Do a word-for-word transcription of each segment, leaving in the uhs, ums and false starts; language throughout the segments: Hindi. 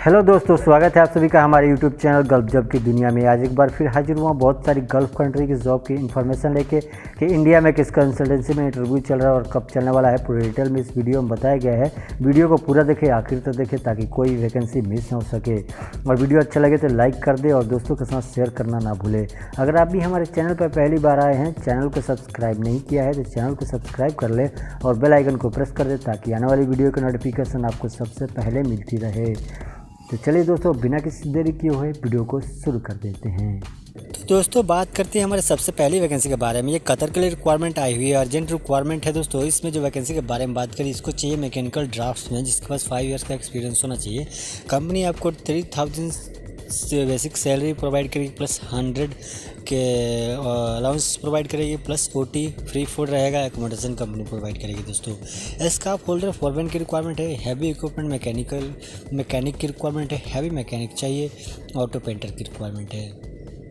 हेलो दोस्तों, स्वागत है आप सभी का हमारे यूट्यूब चैनल गल्फ जॉब की दुनिया में। आज एक बार फिर हाजिर हुआ बहुत सारी गल्फ कंट्री की जॉब की इन्फॉर्मेशन लेके कि इंडिया में किस कंसल्टेंसी में इंटरव्यू चल रहा है और कब चलने वाला है, पूरे डिटेल में इस वीडियो में बताया गया है। वीडियो को पूरा देखें, आखिर तक देखें ताकि कोई वैकेंसी मिस ना हो सके। और वीडियो अच्छा लगे तो लाइक कर दे और दोस्तों के साथ शेयर करना ना भूले। अगर आप भी हमारे चैनल पर पहली बार आए हैं, चैनल को सब्सक्राइब नहीं किया है तो चैनल को सब्सक्राइब कर ले और बेल आइकन को प्रेस कर दे ताकि आने वाली वीडियो की नोटिफिकेशन आपको सबसे पहले मिलती रहे। तो चलिए दोस्तों, बिना किसी देरी किए हुए वीडियो को शुरू कर देते हैं। तो दोस्तों बात करते हैं हमारे सबसे पहली वैकेंसी के बारे में। ये कतर के लिए रिक्वायरमेंट आई हुई है, अर्जेंट रिक्वायरमेंट है दोस्तों। इसमें जो वैकेंसी के बारे में बात करें, इसको चाहिए मैकेनिकल ड्राफ्ट्समैन जिसके पास फाइव इयर्स का एक्सपीरियंस होना चाहिए। कंपनी आपको three thousand basic salary provide करेगी, प्लस हंड्रेड के अलाउंस प्रोवाइड करेगी, प्लस ओटी फ्री फूड रहेगा, एकोमोडेशन कंपनी प्रोवाइड करेगी दोस्तों। स्टाफ होल्डर फॉरमैन की रिक्वायरमेंट है, हैवी इक्विपमेंट मैकेनिकल मैकेनिक की रिक्वायरमेंट है, हैवी मैकेनिक चाहिए, ऑटो पेंटर की रिक्वायरमेंट है।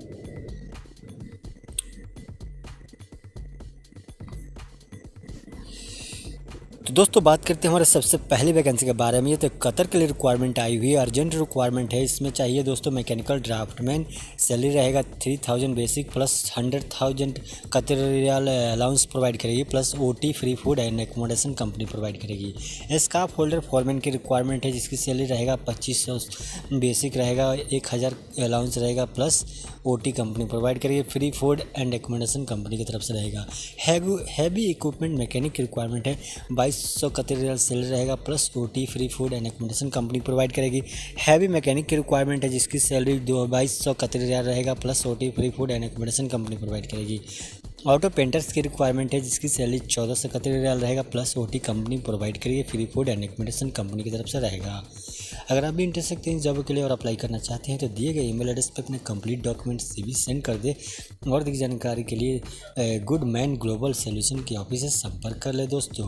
तो दोस्तों बात करते हैं हमारे सबसे पहली वैकेंसी के बारे में। ये तो कतर के लिए रिक्वायरमेंट आई हुई है, अर्जेंट रिक्वायरमेंट है। इसमें चाहिए दोस्तों मैकेनिकल ड्राफ्टमैन, सैलरी रहेगा three thousand basic plus hundred thousand Qatar riyal allowance provide करेगी, plus OT free food and accommodation company provide करेगी। स्टाफ होल्डर फॉरमैन की रिक्वायरमेंट है जिसकी सैलरी रहेगा पच्चीस सौ बेसिक रहेगा, एक हज़ार अलाउंस रहेगा, प्लस ओटी कंपनी प्रोवाइड करेगी, free food and accommodation company की तरफ से रहेगा। हैवी इक्विपमेंट मैकेनिक की रिक्वायरमेंट है, बाईस सौ कतर रियाल सैलरी रहेगा, plus OT free food and accommodation company provide करेगी। हैवी मैकेनिक की रिक्वायरमेंट है जिसकी सैलरी दो बाईस सौ कतर रियाल रहेगा, plus OT free food and accommodation company provide करेगी। ऑटो पेंटर्स की रिक्वायरमेंट है जिसकी सैलरी चौदह सौ कतर रियाल रहेगा, प्लस ओटी कंपनी प्रोवाइड करेगी, free food and accommodation company की तरफ से रहेगा। अगर आप भी इंटरेस्टेड हैं इस जॉब के लिए और अप्लाई करना चाहते हैं तो दिए गए ईमेल एड्रेस पर अपने कंप्लीट डॉक्यूमेंट सीवी सेंड कर दे। और अधिक जानकारी के लिए गुड मैन ग्लोबल सोल्यूशन की ऑफिस से संपर्क कर ले दोस्तों।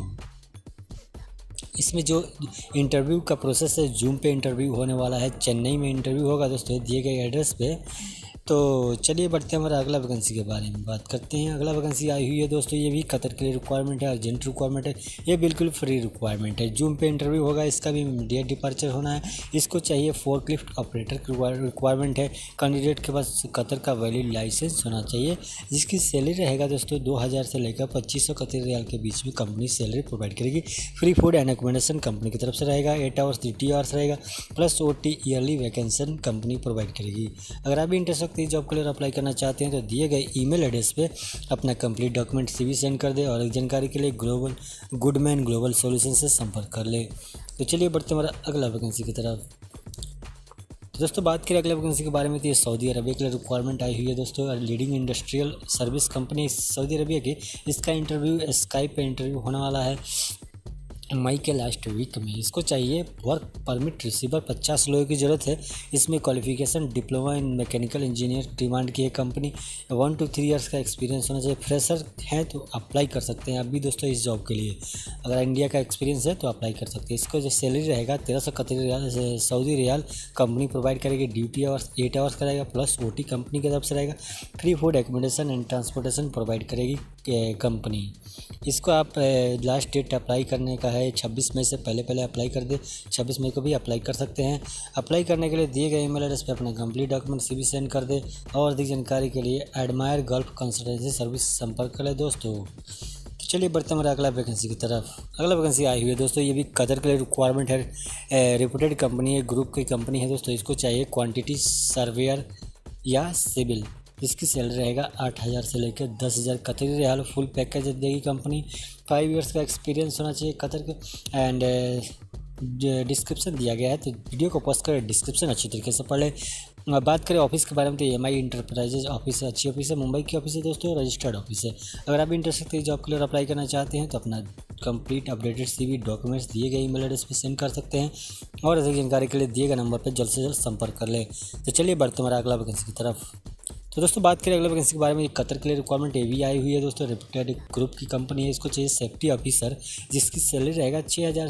इसमें जो इंटरव्यू का प्रोसेस है, जूम पे इंटरव्यू होने वाला है, चेन्नई में इंटरव्यू होगा दोस्तों दिए गए एड्रेस पे। तो चलिए बढ़ते हैं हमारा अगला वैकेंसी के बारे में बात करते हैं। अगला वैकेंसी आई हुई है दोस्तों, ये भी कतर के लिए रिक्वायरमेंट है, अर्जेंट रिक्वायरमेंट है, ये बिल्कुल फ्री रिक्वायरमेंट है। जूम पे इंटरव्यू होगा, इसका भी इमीडिएट डिपार्चर होना है। इसको चाहिए फोर्कलिफ्ट ऑपरेटर की रिक्वायरमेंट है। कैंडिडेट के पास कतर का वैलिड लाइसेंस होना चाहिए, जिसकी सैलरी रहेगा दोस्तों दो हज़ार से लेकर पच्चीस सौ कतर रियाल के बीच में कंपनी सैलरी प्रोवाइड करेगी। Free food and accommodation company की तरफ से रहेगा, एट आवर्स ड्यूटी आवर्स रहेगा, plus O T yearly vacation company provide करेगी। अगर आप भी इंटरेस्ट इस जॉब के लिए अप्लाई करना चाहते हैं तो दिए गए ईमेल एड्रेस पे अपना कंप्लीट डॉक्यूमेंट सीवी सेंड कर दे और एक जानकारी के लिए ग्लोबल गुडमैन ग्लोबल सॉल्यूशन से संपर्क कर ले। तो चलिए बढ़ते हैं हमारा अगला वैकेंसी की तरफ। तो दोस्तों बात करें अगले वैकेंसी के बारे में, तो ये सऊदी अरबिया के लिए रिक्वायरमेंट आई हुई है दोस्तों। Leading industrial service company Saudi Arabia की, इसका इंटरव्यू स्काइप पे इंटरव्यू होने वाला है मई के लास्ट वीक में। इसको चाहिए वर्क परमिट रिसीवर, पचास लोगों की ज़रूरत है। इसमें qualification diploma in mechanical engineer demand की है company. One two three years का एक्सपीरियंस होना चाहिए। फ्रेशर हैं तो अप्लाई कर सकते हैं आप भी दोस्तों इस जॉब के लिए। अगर इंडिया का एक्सपीरियंस है तो अप्लाई कर सकते हैं। इसको जो सैलरी रहेगा तेरह सौ Qatar riyal Saudi riyal company provide करेगी। ड्यूटी आवर्स एट आवर्स करेगा, प्लस ओ टी कंपनी की तरफ से रहेगा। Free food accommodation and transportation provide करेगी कंपनी। इसको आप लास्ट डेट अप्लाई करने का है छब्बीस मई से पहले पहले अप्लाई कर दे। छब्बीस मई को भी अप्लाई कर सकते हैं। अप्लाई करने के लिए दिए गए ईमेल एड्रेस पे अपना कंप्लीट डॉक्यूमेंट सीवी सेंड कर दे और अधिक जानकारी के लिए एडमायर गल्फ कंसल्टेंसी सर्विस संपर्क कर ले दोस्तों। तो चलिए बढ़ते हैं हमारे अगला वैकेंसी की तरफ। अगला वैकेंसी आई हुई है दोस्तों, ये भी कतर के लिए रिक्वायरमेंट है। रेपुटेड कंपनी है, ग्रुप की कंपनी है दोस्तों। इसको चाहिए क्वान्टिटी सर्वेयर या सिविल, इसकी सैलरी रहेगा आठ हज़ार से लेकर दस हज़ार कतरी रियाल। फुल पैकेज देगी कंपनी। फाइव इयर्स का एक्सपीरियंस होना चाहिए कतर के। एंड डिस्क्रिप्शन दिया गया है, तो वीडियो को पॉज कर डिस्क्रिप्शन अच्छी तरीके से पढ़ लें। बात करें ऑफिस के बारे में, तो एम आई इंटरप्राइजेज ऑफिस है, अच्छी ऑफिस है, मुंबई की ऑफिस है दोस्तों, रजिस्टर्ड ऑफिस है। अगर आप इंटरेस्टेड थे जॉब के लिए अप्लाई करना चाहते हैं तो अपना कंप्लीट अपडेटेड सीवी डॉक्यूमेंट्स दिए गए ईमेल एड्रेस पे सेंड कर सकते हैं और अधिक जानकारी के लिए दिए गए नंबर पर जल्द से जल्द संपर्क कर ले। तो चलिए बढ़ते हमारा अगला वैकेंसी की तरफ। तो दोस्तों बात करें अगले वैकेंसी के बारे में, कतर के लिए रिक्वायरमेंट ए वी आई हुई है दोस्तों। रेपुटेड ग्रुप की कंपनी है, इसको चाहिए सेफ्टी ऑफिसर जिसकी सैलरी रहेगा छः हज़ार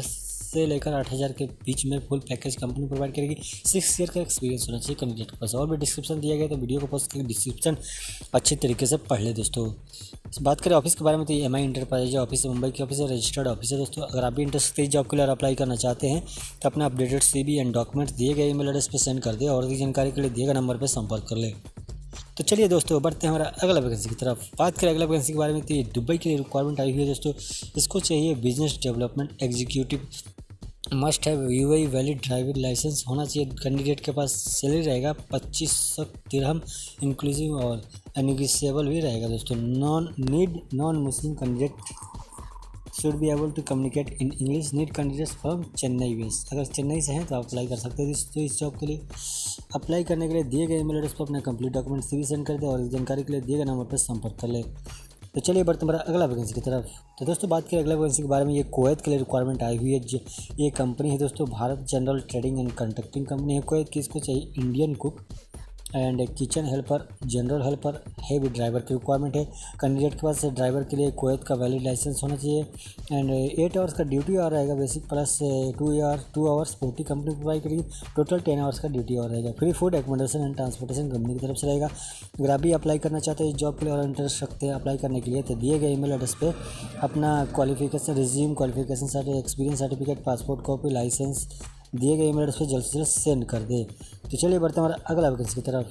से लेकर आठ हज़ार के बीच में फुल पैकेज कंपनी प्रोवाइड करेगी। सिक्स ईयर का एक्सपीरियंस होना चाहिए कैंडिडेट के पास। और भी डिस्क्रिप्शन दिया गया तो वीडियो को पॉज करके डिस्क्रिप्शन अच्छे तरीके से पढ़ ले दोस्तों। बात करें ऑफिस के बारे में तो ये एम आई इंटरप्राइज ऑफिस है, मुंबई की ऑफिस है, रजिस्टर्ड ऑफिस है दोस्तों। अगर आप भी इंटरेस्टेड इस जॉब के लिए अप्लाई करना चाहते हैं तो अपना updated C V and documents दिए गए ईमेल एड्रेस पर सेंड कर दे और अधिक जानकारी के लिए दिए गए नंबर पर संपर्क कर ले। तो चलिए दोस्तों बढ़ते हैं हमारा अगला वैकेंसी की तरफ। बात करें अगला वैकेंसी के बारे में तो ये दुबई के लिए रिक्वायरमेंट आई हुई है दोस्तों। इसको चाहिए business development executive, must have UAE valid driving licence होना चाहिए कैंडिडेट के पास। सैलरी रहेगा पच्चीस सौ दिरहम इंक्लूसिव और नेगोशिएबल भी रहेगा दोस्तों। Non need non Muslim candidate should be able to communicate in English. Need candidates from Chennai base. अगर चेन्नई से हैं तो आप अप्लाई कर सकते हैं दोस्तों इस जॉब के लिए। अप्लाई करने के लिए दिए गए ईमेल एड्रेस पर अपने complete document C V send कर दे और जानकारी के लिए दिए गए नंबर पर संपर्क कर ले। तो चलिए बढ़ते हमारा अगला वैकेंसी की तरफ। तो दोस्तों बात करें अगला वैकेंसी के बारे में, ये कुवैत के लिए रिक्वायरमेंट आई हुई है। जो ये कंपनी है दोस्तों Bharat general trading and contracting company है कुवैत की। इसको चाहिए Indian cook and kitchen helper, general helper है भी ड्राइवर की रिक्वायरमेंट है। कैंडिडेट के पास ड्राइवर के लिए कुवैत का वैलिड लाइसेंस होना चाहिए एंड एट आवर्स का ड्यूटी आवर रहेगा basic, plus two year two hours forty company provide करेगी। टोटल टेन आवर्स का ड्यूटी आवर रहेगा। Free food accommodation and transportation company की तरफ से रहेगा। अगर आप भी अप्लाई करना चाहते हैं इस जॉब के लिए और इंटरेस्ट रखते हैं अप्लाई करने के लिए तो दिए गए ईमेल एड्रेस पे अपना qualification, resume, qualification certificate, experience certificate, passport copy, licence दिए गए ईमेल एड्रेस पे जल्द से जल्द सेंड कर दे। तो चलिए बढ़ते हमारा अगला वैकेंसी की तरफ।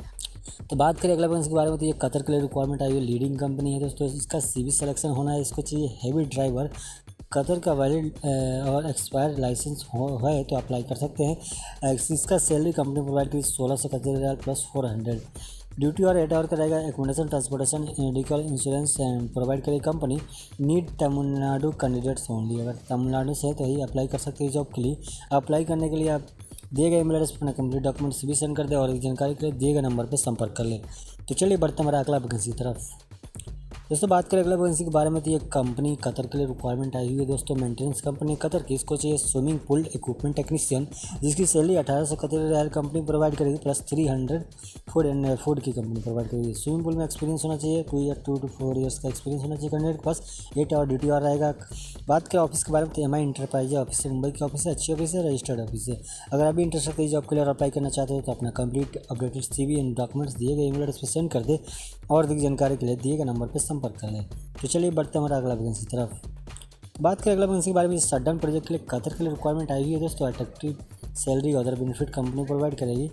तो बात करें अगला वैकेंसी के बारे में तो ये कतर के लिए रिक्वायरमेंट आई है। लीडिंग कंपनी है दोस्तों। इसका सीवी सिलेक्शन होना है। इसको चाहिए हैवी ड्राइवर, कतर का वैलिड और एक्सपायर लाइसेंस हो है तो अप्लाई कर सकते हैं। इसका सैलरी कंपनी प्रोवाइड करी सोलह सौ इकहत्तर हज़ार प्लस फोर हंड्रेड। ड्यूटी और एट आवर का रहेगा। Accommodation, transportation, medical insurance provide करेगी company. Need Tamil Nadu candidates only. अगर तमिलनाडु से है तो ही अप्लाई कर सकते हैं जॉब के लिए। अप्लाई करने के लिए आप दिए गए ईमेल एड्रेस पर अपना कंप्लीट डॉक्यूमेंट्स भी सेंड कर दे और जानकारी के लिए दिए गए नंबर पर संपर्क कर ले। तो चलिए बढ़ते हमारा अगला वैकेंसी की तरफ। दोस्तों बात करें अगला वैकेंसी के बारे में तो ये कंपनी कतर के लिए रिक्वायरमेंट आई हुई है दोस्तों। मेंटेनेंस कंपनी कतर की। इसको चाहिए स्विमिंग पूल इक्विपमेंट टेक्नीशियन जिसकी सैलरी अठारह सौ इकहत्तर हज़ार कंपनी प्रोवाइड करेगी, plus three hundred food and food की कंपनी प्रोवाइड करेगी। स्विमिंग पूल में एक्सपीरियंस होना चाहिए, two year two two four years का एक्सपीरियंस होना चाहिए कैंडिडेट के पास। एट आवर ड्यूटी आवर रहेगा। बात करें ऑफिस के बारे में तो एम आई इंटरप्राइज ऑफिस है, मुंबई की ऑफिस है, अच्छी ऑफिस है, रजिस्टर्ड ऑफिस है। अगर आप भी इंटरेस्टेड है जॉब के लिए और अप्लाई करना चाहते हो तो अपना complete updated C V and documents दिए गए ईमेल एड्रेस पर सेंड कर दे और अधिक जानकारी के लिए दिए गए नंबर पर संपर्क कर ले। तो चलिए बढ़ते हैं हमारा अगला वैकेंसी की तरफ। बात करें अगला वैकेंसी के बारे में, शटडाउन प्रोजेक्ट के लिए कतर के लिए रिक्वायरमेंट आई हुई है दोस्तों। Attractive salary other benefit company provide करेगी।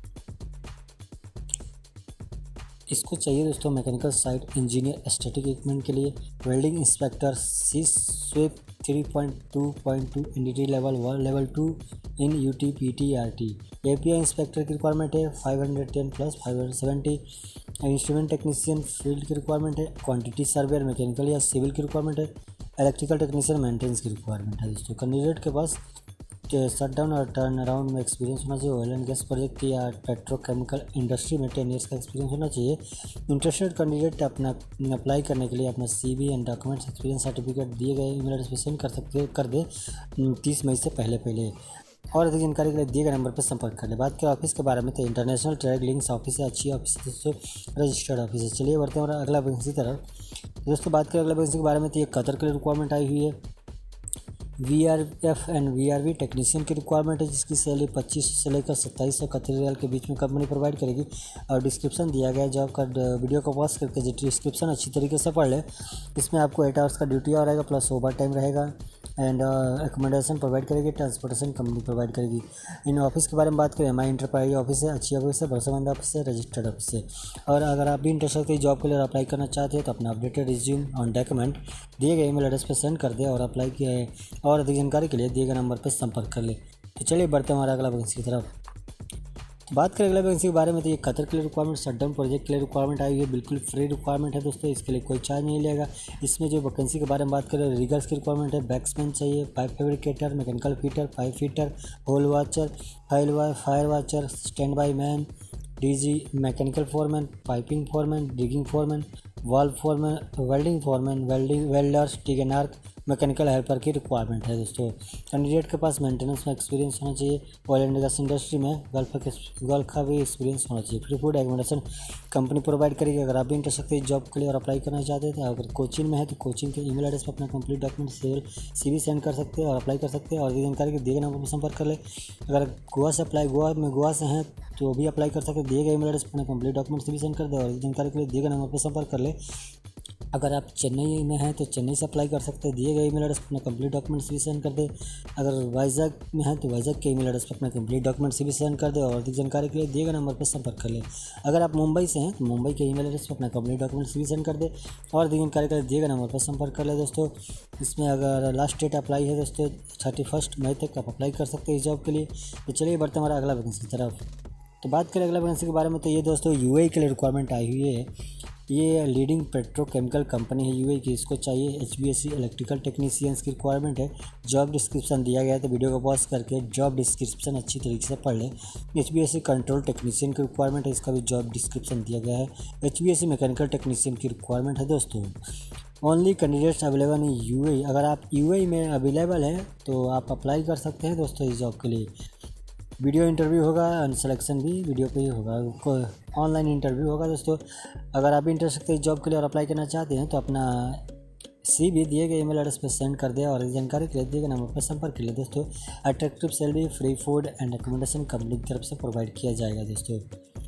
इसको चाहिए दोस्तों mechanical site engineer, static equipment के लिए, वेल्डिंग इंस्पेक्टर, सी स्वेप three point two point two NDT level one level two in U T P T R T. API inspector की रिक्वायरमेंट है five hundred ten plus five hundred seventy. Instrument technician field की रिक्वायरमेंट है। क्वांटिटी सर्वेयर मैकेनिकल या सिविल की रिक्वायरमेंट है। इलेक्ट्रिकल टेक्नीशियन मेंटेनेंस की रिक्वायरमेंट है दोस्तों। कैंडिडेट के पास शटडाउन और टर्न अराउंड में एक्सपीरियंस होना चाहिए। ऑयल एंड गैस प्रोजेक्ट या पेट्रोकेमिकल इंडस्ट्री में टेन ईयर्स का एक्सपीरियंस होना चाहिए। इंटरेस्टेड कैंडिडेट अपना अप्लाई करने के लिए अपना CV and documents, experience certificate दिए गए ईमेल एड्रेस पर सेंड कर सकते कर दे तीस मई से पहले पहले और अधिक जानकारी के लिए दिए गए नंबर पर संपर्क कर ले। बात करें ऑफिस के बारे में तो इंटरनेशनल ट्रेड लिंक्स ऑफिस है, अच्छी ऑफिस है दोस्तों, रजिस्टर्ड ऑफिस है। चलिए बढ़ते हैं और अगला वैकेंसी तरफ। दोस्तों बात करें अगला वैकेंसी के बारे में तो ये कतर के लिए रिक्वायरमेंट आई हुई है। V R F and V R V technician की रिक्वायरमेंट है जिसकी सैलरी पच्चीस से लेकर सत्ताईस सौ इकहत्तर हज़ार के बीच में कंपनी प्रोवाइड करेगी। और डिस्क्रिप्शन दिया गया है जॉब का, वीडियो को पॉज करके जो डिस्क्रिप्शन अच्छी तरीके से पढ़ ले। इसमें आपको एट आवर्स का ड्यूटी आवर रहेगा, प्लस ओवर टाइम रहेगा एंड एकोमोडेशन प्रोवाइड करेगी, ट्रांसपोर्टेशन कंपनी प्रोवाइड करेगी। इन ऑफिस के बारे में बात करें, एम आई इंटरप्राइज ऑफिस है, अच्छी ऑफिस है, भरोसेमंद ऑफिस है, रजिस्टर्ड ऑफिस है। और अगर आप भी इंटरेस्टेड है जॉब के लिए अप्लाई करना चाहते हो तो अपना अपडेटेड रिज्यूम और डॉक्यूमेंट दिए गए ईमेल एड्रेस पर सेंड कर दे और अप्लाई किया और अधिक जानकारी के लिए दिए गए नंबर पर संपर्क कर ले। तो चलिए बढ़ते हैं हमारा अगला वैकेंसी की तरफ। बात करें अगला वैकेंसी के बारे में तो ये कतर के लिए रिक्वायरमेंट, शटडाउन प्रोजेक्ट के लिए रिक्वायरमेंट आई हुई है। बिल्कुल फ्री रिक्वायरमेंट है दोस्तों, इसके लिए कोई चार्ज नहीं लेगा। इसमें जो वैकेंसी के बारे में बात करें, रिगर्स की रिक्वायरमेंट है, बैक्समैन चाहिए, pipe fabricator, mechanical fitter, pipe fitter, hole watcher, फाइल वा fire watcher, standby man, DG, mechanical foreman, piping foreman, digging foreman, valve foreman, welding foreman, welding welders, टिगन आर्क, मैकेनिकल हेल्पर की रिक्वायरमेंट है दोस्तों। कैंडिडेट के पास मेंटेनेंस में एक्सपीरियंस होना चाहिए, ऑयल एंड गैस इंडस्ट्री में गल्फ के गल्फ का भी एक्सपीरियंस होना चाहिए। Free food accommodation company provide करेगी। अगर आप भी इंटरेस्टेड हैं जॉब के लिए और अप्लाई करना चाहते हैं तो अगर कोचिंग में है तो कोचिंग के ईमेल एड्रेस पर अपना complete document C V send कर सकते हैं और अप्लाई कर सकते हैं। और भी जानकारी के दिए गए नंबर पर संपर्क कर ले। अगर गोवा से अप्लाई गोवा में गोवा से हैं तो भी अप्लाई कर सकते हैं। दिए गए ईमेल एड्रेस पर अपना complete document C V send कर दे और जानकारी के लिए दिए गए नंबर पर संपर्क कर ले। अगर आप चेन्नई में हैं तो चेन्नई से अप्लाई कर सकते हैं। दिए गए ईमेल एड्रेस पर अपना complete document C V send कर दे। अगर वाइजैक में है तो वाइजैक के ईमेल एड्रेस पर अपना complete document C V send कर दे और अधिक जानकारी के लिए दिए गए नंबर पर संपर्क कर ले। अगर आप मुंबई से हैं तो मुंबई के ईमेल एड्रेस पर अपना complete document C V send कर दे और अधिक जानकारी के लिए दिए गए नंबर पर संपर्क कर ले दोस्तों। इसमें अगर लास्ट डेट अप्लाई है दोस्तों थर्टी फर्स्ट मई तक आप अप्लाई कर सकते हैं इस जॉब के लिए। तो चलिए बढ़ते हमारा अगला वैकेंसी की तरफ। तो बात करें अगला वैकेंसी के बारे में तो ये दोस्तों यूएई के लिए रिक्वायरमेंट आई हुई है। ये लीडिंग पेट्रोकेमिकल कंपनी है यूएई की। इसको चाहिए एचबीएससी इलेक्ट्रिकल टेक्नीशियंस की रिक्वायरमेंट है। जॉब डिस्क्रिप्शन दिया गया है तो वीडियो को पॉज करके जॉब डिस्क्रिप्शन अच्छी तरीके से पढ़ लें। एचबीएससी कंट्रोल टेक्नीशियन की रिक्वायरमेंट है, इसका भी जॉब डिस्क्रिप्शन दिया गया है। एचबीएससी मैकेनिकल टेक्नीशियन की रिक्वायरमेंट है दोस्तों। Only candidates available in UAE. अगर आप यूएई में अवेलेबल हैं तो आप अप्लाई कर सकते हैं दोस्तों इस जॉब के लिए। वीडियो इंटरव्यू होगा और सिलेक्शन भी वीडियो पे ही होगा, ऑनलाइन इंटरव्यू होगा दोस्तों। अगर आप भी इंटरेस्टेड इस जॉब के लिए और अप्लाई करना चाहते हैं तो अपना सी भी दिए गए ईमेल एड्रेस पर सेंड कर दे और जानकारी के लिए दिए गए नंबर पर संपर्क कर ले दोस्तों। Attractive salary, free food and accommodation company की तरफ से प्रोवाइड किया जाएगा दोस्तों।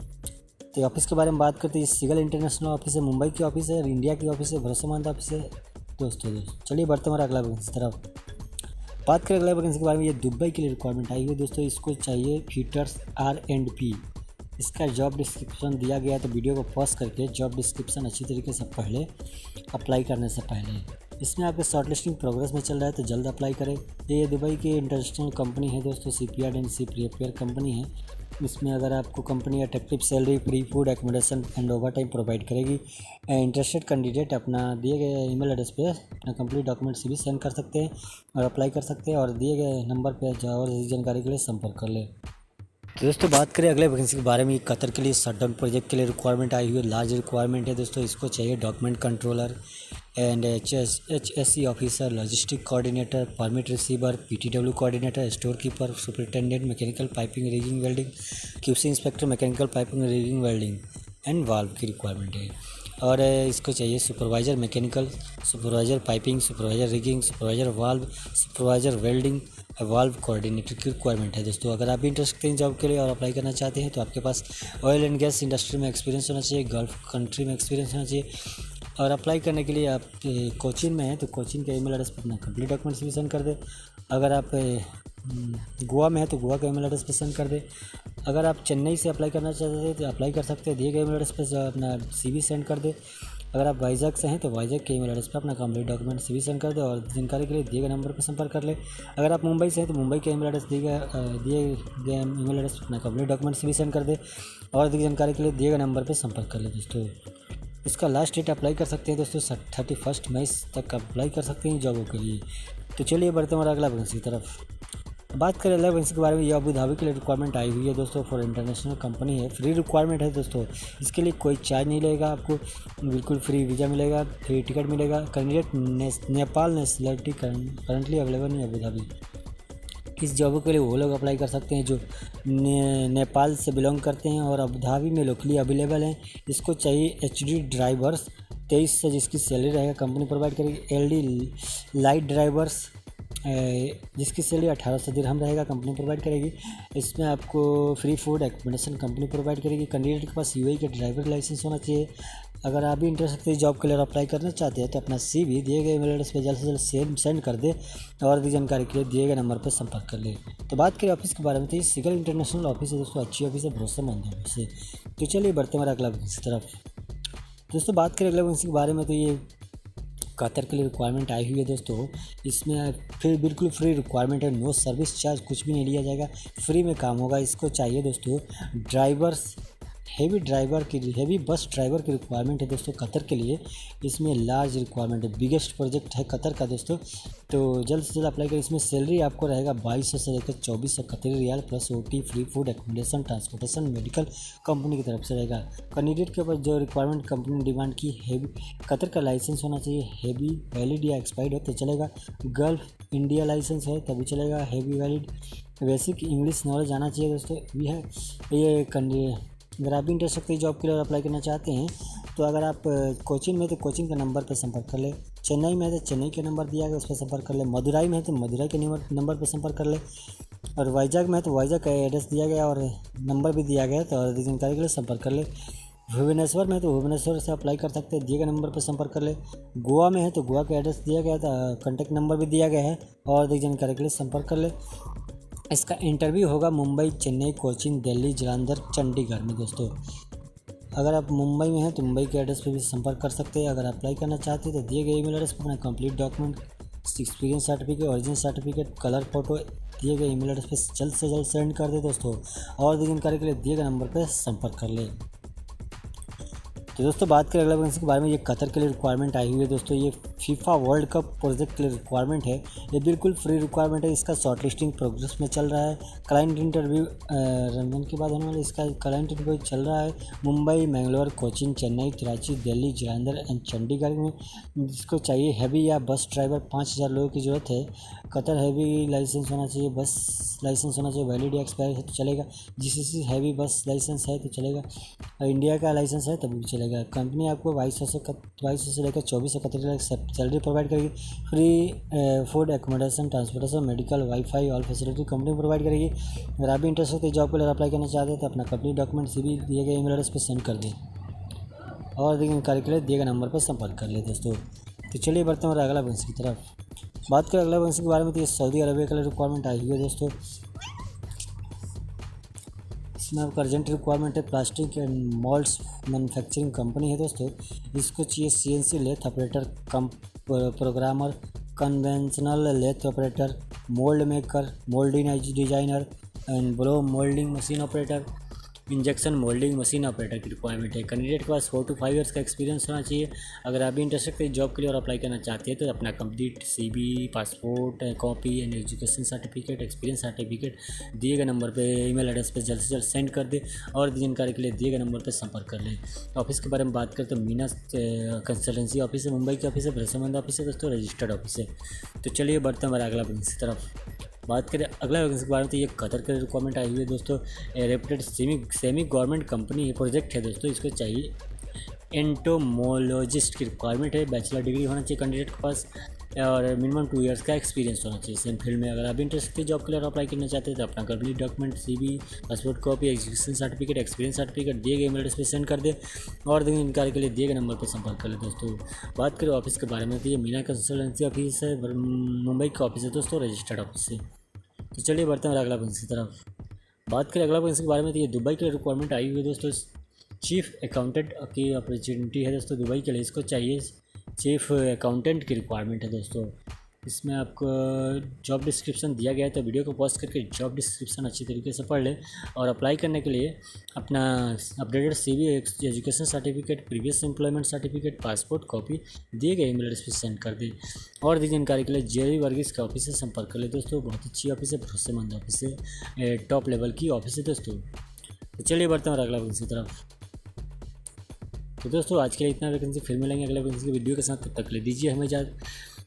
तो ऑफिस के बारे में बात करते हैं। सिगल इंटरनेशनल ऑफिस है, मुंबई की ऑफिस है और इंडिया की ऑफिस है, भरोसेमंद ऑफिस है दोस्तों। चलिए बढ़ते हमारा अगला वैकेंसी तरफ। बात करें अगला वैकेंसी के बारे में। ये दुबई के लिए रिक्वायरमेंट आई हुई है दोस्तों। इसको चाहिए फिटर्स आर एंड पी। इसका जॉब डिस्क्रिप्शन दिया गया है तो वीडियो को पॉज करके जॉब डिस्क्रिप्शन अच्छी तरीके से पढ़ ले अप्लाई करने से पहले। इसमें आपके शॉर्टलिस्टिंग प्रोग्रेस में चल रहा है तो जल्द अप्लाई करें। ये दुबई की इंटरनेशनल कंपनी है दोस्तों, C P R and C prepare company है। इसमें अगर आपको company attractive salary, free food, accommodation and overtime provide करेगी। इंटरेस्टेड कैंडिडेट अपना दिए गए ईमेल एड्रेस पे अपना कंप्लीट डॉक्यूमेंट सी भी सेंड कर सकते हैं और अप्लाई कर सकते हैं और दिए गए नंबर पर और जानकारी के लिए संपर्क कर ले। तो दोस्तों बात करें अगले वैकेंसी के बारे में। कतर के लिए शटडाउन प्रोजेक्ट के लिए रिक्वायरमेंट आई हुई है। लार्ज रिक्वायरमेंट है दोस्तों। इसको चाहिए document controller and H S H S C officer, logistic coordinator, permit receiver, P T W coordinator, store keeper, superintendent, mechanical piping, rigging, welding, QC inspector, mechanical piping, rigging, welding and valve की रिक्वायरमेंट है। और इसको चाहिए supervisor mechanical, supervisor piping, supervisor rigging, supervisor valve, supervisor welding, valve coordinator की रिक्वायरमेंट है दोस्तों। अगर आप भी इंटरेस्टेड हैं जॉब के लिए और अप्लाई करना चाहते हैं तो आपके पास ऑयल एंड गैस इंडस्ट्री में एक्सपीरियंस होना चाहिए, गल्फ कंट्री में एक्सपीरियंस होना चाहिए। और अप्लाई करने के लिए आप कोचिंग में हैं तो कोचिंग के ईमेल एड्रेस पर अपना कंप्लीट डॉक्यूमेंट्स भी सेंड कर दे। अगर आप गोवा में है तो गोवा के ईमेल एड्रेस पर सेंड कर दे। अगर आप चेन्नई से अप्लाई करना चाहते हैं तो अप्लाई कर सकते हैं। दिए गए ईमेल एड्रेस पर अपना सीवी सेंड कर दे। अगर आप वाइजैक से हैं तो वाइजैक के ईमेल एड्रेस पर अपना कंप्लीट डॉक्यूमेंट सीवी सेंड कर दे और जानकारी के लिए दिए गए नंबर पर संपर्क कर ले। अगर आप मुंबई से हैं तो मुंबई के ईमेल एड्रेस दिए गए दिए गए ईमेल एड्रेस पर अपना कंप्लीट डॉक्यूमेंट सीवी सेंड कर दे और अधिक जानकारी के लिए दिए गए नंबर पर संपर्क कर ले दोस्तों। इसका लास्ट डेट अप्लाई कर सकते हैं दोस्तों थर्टी फर्स्ट मई तक अप्लाई कर सकते हैं जॉबों के लिए। तो चलिए बढ़ते हैं हमारा अगला वैकेंसी की तरफ। बात करें अगला वैकेंसी के बारे में। ये अबू धाबी के लिए रिक्वायरमेंट आई हुई है दोस्तों फॉर इंटरनेशनल कंपनी है। फ्री रिक्वायरमेंट है दोस्तों। इसके लिए कोई चार्ज नहीं लगेगा, आपको बिल्कुल फ्री वीज़ा मिलेगा, फ्री टिकट मिलेगा। Candidate Nepal nationality currently available नहीं अबू धाबी। इस जॉब के लिए वो लोग अप्लाई कर सकते हैं जो ने, नेपाल से बिलोंग करते हैं और अबू धाबी में लोकली अवेलेबल हैं। इसको चाहिए एच डी ड्राइवर्स तेईस से जिसकी सैलरी रहेगा कंपनी प्रोवाइड करेगी। एल डी लाइट ड्राइवर्स जिसकी सैलरी अठारह सौ दिरहम रहेगा कंपनी प्रोवाइड करेगी। इसमें आपको free food accommodation company provide करेगी। कैंडिडेट के पास यूएई के ड्राइवर लाइसेंस होना चाहिए। अगर आप भी इंटरेस्टेड इस जॉब के लिए अप्लाई करना चाहते हैं तो अपना सी भी दिए गए ईमेल एड्रेस पर जल्द से जल्द सेंड सेंड कर दे और भी जानकारी के लिए दिए गए नंबर पर संपर्क कर ले। तो बात करें ऑफिस के बारे में तो ये सिगल इंटरनेशनल ऑफिस है दोस्तों। अच्छी ऑफिस है, भरोसेमंद ऑफिस है। तो चलिए बढ़ते हमारा अगला वैकेंसी की तरफ। दोस्तों बात करें अगला वैकेंसी के बारे में तो ये कतर के लिए रिक्वायरमेंट आई हुई है दोस्तों। इसमें फिर बिल्कुल फ्री रिक्वायरमेंट है, नो सर्विस चार्ज कुछ भी नहीं लिया जाएगा, फ्री में काम होगा। इसको चाहिए दोस्तों ड्राइवर्स हेवी ड्राइवर की हेवी बस ड्राइवर की रिक्वायरमेंट है दोस्तों कतर के लिए। इसमें लार्ज रिक्वायरमेंट है, बिगेस्ट प्रोजेक्ट है कतर का दोस्तों। तो जल्द से जल्द अप्लाई करें। इसमें सैलरी आपको रहेगा बाईस सौ से लेकर चौबीस सौ Qatari riyal plus OT, free food, accommodation, transportation, medical company की तरफ से रहेगा। कैंडिडेट के ऊपर जो रिक्वायरमेंट कंपनी ने डिमांड की, हेवी कतर का लाइसेंस होना चाहिए, हेवी वैलिड या एक्सपायर्ड हो तो चलेगा, गल्फ इंडिया लाइसेंस है तभी चलेगा, heavy valid, basic English knowledge आना चाहिए दोस्तों। ये है ये अगर आप भी इंटरेस्ट रखते हैं जॉब के लिए और अप्लाई करना चाहते हैं तो अगर आप कोचिन में तो कोचिन के नंबर पर संपर्क कर ले, चेन्नई में है तो चेन्नई के नंबर दिया गया उस पर संपर्क कर ले, मदुराई में है तो मदुराई के नंबर नंबर पर संपर्क कर ले, और वाइजाग में है तो वाइजाग का एड्रेस दिया गया और नंबर भी दिया गया, तो और अधिक जानकारी के लिए संपर्क कर ले। भुवनेश्वर में है तो भुवनेश्वर से अप्लाई कर सकते हैं, दिए गए नंबर पर संपर्क कर ले। गोवा में है तो गोवा का एड्रेस दिया गया था, कॉन्टैक्ट नंबर भी दिया गया है, और अधिक जानकारी के लिए संपर्क कर ले। इसका इंटरव्यू होगा मुंबई, चेन्नई, कोचिन, दिल्ली, जालंधर, चंडीगढ़ में दोस्तों। अगर आप मुंबई में हैं तो मुंबई के एड्रेस पे भी संपर्क कर सकते हैं। अगर अप्लाई करना चाहते हैं तो दिए गए ईमेल एड्रेस पर अपना complete document, experience certificate, original certificate, colour photo दिए गए ईमेल एड्रेस पे जल्द से जल्द सेंड कर दे दोस्तों, और अधिक जानकारी के लिए दिए गए नंबर पर संपर्क कर ले। तो दोस्तों बात करें अगला वैकेंसी के बारे में, ये कतर के लिए रिक्वायरमेंट आई हुई है दोस्तों। ये फीफा वर्ल्ड कप प्रोजेक्ट के लिए रिक्वायरमेंट है, ये बिल्कुल फ्री रिक्वायरमेंट है। इसका शॉर्ट लिस्टिंग प्रोग्रेस में चल रहा है। क्लाइंट इंटरव्यू रमजान के बाद होने वाला इसका क्लाइंट इंटरव्यू चल रहा है मुंबई, मैंगलोर, कोचिन, चेन्नई, कराची, दिल्ली, जालंधर एंड चंडीगढ़ में। जिसको चाहिए हैवी या बस ड्राइवर, पाँच हज़ार लोगों की ज़रूरत है। कतर हैवी लाइसेंस होना चाहिए, बस लाइसेंस होना चाहिए, वैलिड या एक्सपायर है तो चलेगा, जीसीसी हैवी बस लाइसेंस है तो चलेगा, इंडिया का लाइसेंस है तभी भी चलेगा। कंपनी आपको बाईस सौ से बाईस सौ से लेकर चौबीस सौ कतर तक सैलरी प्रोवाइड करेगी। Free food, accommodation, transportation, medical, WiFi, all facility company provide करेगी। अगर आप भी इंटरेस्ट होते जॉब के लिए अप्लाई करना चाहते हैं तो अपना कंप्लीट डॉक्यूमेंट सी भी दिए गए ईमेल एड्रेस पर सेंड कर दें, और अधिक जानकारी के लिए दिए गए नंबर पर संपर्क कर ले दोस्तों। तो चलिए बढ़ते हैं अगला वैकेंसी की तरफ। बात करें अगला वैकेंसी के बारे में, तो ये सऊदी अरबिया के लिए रिक्वायरमेंट आई हुई है दोस्तों। इसमें आपका अर्जेंट रिक्वायरमेंट है, plastic and moulds manufacturing company है दोस्तों। इसको चाहिए CNC lathe operator, cum programmer, conventional lathe operator, mould maker, moulding designer and blow moulding machine operator, injection moulding machine operator की रिक्वायरमेंट है। कैंडिडेट के पास फोर टू फाइव इयर्स का एक्सपीरियंस होना चाहिए। अगर आप भी इंटरेस्टेड हैं जॉब के लिए और अप्लाई करना चाहते हैं तो अपना complete CV, passport copy and education certificate, experience certificate दिए गए नंबर पे ईमेल एड्रेस पे जल्द से जल्द सेंड कर दे, और जानकारी के लिए दिए गए नंबर पर संपर्क कर लें। ऑफिस के बारे में बात करते हैं, मीना कंसल्टेंसी ऑफिस है, मुंबई के ऑफिस है, भरोसेमंद ऑफिस है दोस्तों, रजिस्टर्ड ऑफिस है। तो चलिए बढ़ते हैं हमारे अगला वैकेंसी तरफ। बात करें अगला वैकेंसी के बारे में, तो ये कतर के रिक्वायरमेंट आई हुई है दोस्तों। Reputed semi semi government company project है दोस्तों। इसको चाहिए एंटोमोलॉजिस्ट की रिक्वायरमेंट है। बैचलर डिग्री होना चाहिए कैंडिडेट के पास, और मिनिमम टू इयर्स का एक्सपीरियंस होना चाहिए सेम फील्ड में। अगर आप इंटरेस्ट जॉब के लिए अप्लाई करना चाहते हैं तो अपना complete document, CV, passport copy, education certificate, experience certificate दिए गए ईमेल एड्रेस पे सेंड कर दे, और जानकारी के लिए दिए गए नंबर पर संपर्क कर ले दोस्तों। बात करें ऑफिस के बारे में, तो ये मीना कंसल्टेंसी ऑफिस है, मुंबई का ऑफिस है दोस्तों, रजिस्टर्ड ऑफिस है। तो चलिए बढ़ते हैं अगला वैकेंसी की तरफ। बात करें अगला वैकेंसी के बारे में, तो ये दुबई के लिए रिक्वायरमेंट आई हुई है दोस्तों। चीफ अकाउंटेंट की अपॉर्चुनिटी है दोस्तों दुबई के लिए। इसको चाहिए चीफ अकाउंटेंट की रिक्वायरमेंट है दोस्तों। इसमें आपको जॉब डिस्क्रिप्शन दिया गया है, तो वीडियो को पॉज करके जॉब डिस्क्रिप्शन अच्छी तरीके से पढ़ ले, और अप्लाई करने के लिए अपना updated CV, education certificate, previous employment certificate, passport copy दिए गए ईमेल एड्रेस पर सेंड कर दे, और अधिक जानकारी के लिए जेरी वर्गीस का ऑफिस से संपर्क कर ले दोस्तों। बहुत अच्छी ऑफिस है, भरोसेमंद ऑफिस है, टॉप लेवल की ऑफिस है दोस्तों। तो चलिए बढ़ते हैं अगला वैकेंसी की तरफ। तो दोस्तों आज के लिए इतना वैकेंसी, फिर मिलेंगे अगले वैकेंसी की वीडियो के साथ। तब तक ले दीजिए हमें इजाज़त।